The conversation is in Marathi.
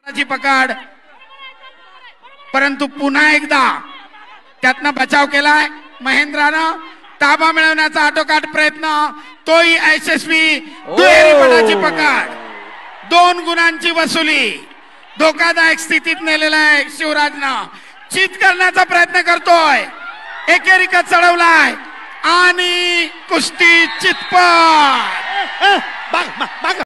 ची पकड, परंतु पुन्हा एकदा त्यातनं बचाव केलाय महेंद्रानं. ताबा मिळवण्याचा आटोकाट प्रयत्न, तोही यशस्वी. दुहेरी पकड, 2 गुणांची वसुली. धोकादायक स्थितीत नेलेला आहे शिवराजनं. चित करण्याचा प्रयत्न करतोय, एकेरीका चढवलाय आणि कुस्ती चितपट.